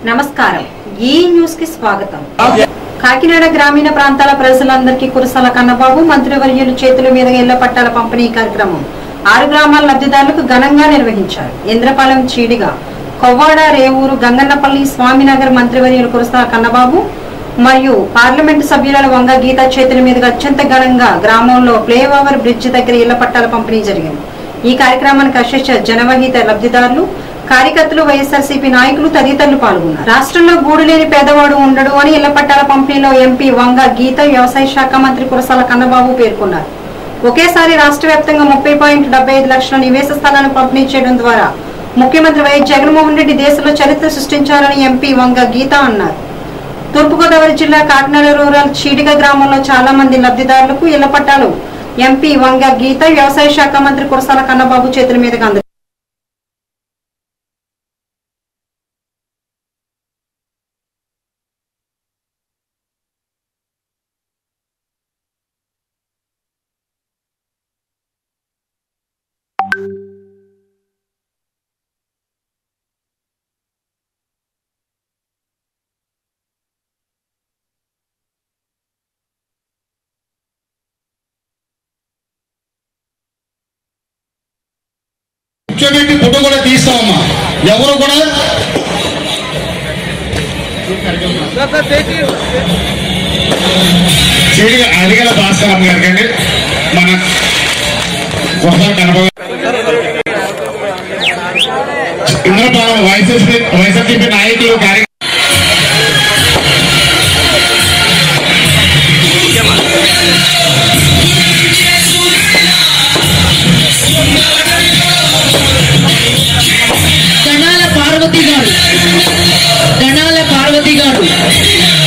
నమస్కారం ఈ న్యూస్ కి స్వాగతం. కాకినాడ గ్రామీణ ప్రాంతాల ప్రజలందరికీ కురసాల కన్నబాబు మంత్రివర్యులు చేతుల మీదుగా ఇళ్ల పట్టాల పంపిణీ కార్యక్రమం 6 గ్రామాల లబ్ధిదారులకు ఘనంగా నిర్వహించారు. ఇంద్రపాలెం, చీడిగా, కొవ్వాడ, రేవూరు, గంగన్నపల్లి, స్వామినగర్ మంత్రివర్యులు కురసాల కన్నబాబు మరియు పార్లమెంటు సభ్యురాలు వంగ గీత చేతుల మీదుగా అత్యంత ఘనంగా గ్రామంలో ఫ్లైఓవర్ బ్రిడ్జ్ దగ్గర ఇళ్ల పట్టాల పంపిణీ జరిగింది. ఈ కార్యక్రమానికి అశేష జనవహిత లబ్ధిదారులు, కార్యకర్తలు, వైఎస్ఆర్సీపీ నాయకులు తదితరులు పాల్గొన్నారు. రాష్ట్రంలో గూడు లేని పేదవాడు ఉండడు అని ఇళ్ల పట్టాల పంపిణీలో ఎంపీ వంగ గీత, వ్యవసాయ శాఖ మంత్రి కురసాల కన్నబాబు పేర్కొన్నారు. ఒకేసారి రాష్ట్ర వ్యాప్తంగా 30.75 లక్షల నివేశ స్థలాలను పంపిణీ చేయడం ద్వారా ముఖ్యమంత్రి వైఎస్ జగన్మోహన్ రెడ్డి దేశంలో చరిత్ర సృష్టించారని ఎంపీ వంగ గీత అన్నారు. తూర్పుగోదావరి జిల్లా కాకినాడ రూరల్ చీడిగా గ్రామంలో చాలా మంది లబ్ధిదారులకు ఇళ్ల పట్టాలు ఎంపీ వంగ గీత, వ్యవసాయ శాఖ మంత్రి కురసాల కన్నబాబు చేతుల మీదుగా అందజేశారు. ఫోటో కూడా తీస్తామమ్మా. ఎవరు కూడా అడిగల భాస్కర్ గారికి మన ఇంద్రపాలెం వైఎస్ఆర్సీపీ నాయకులు ధనాల పార్వతి గారు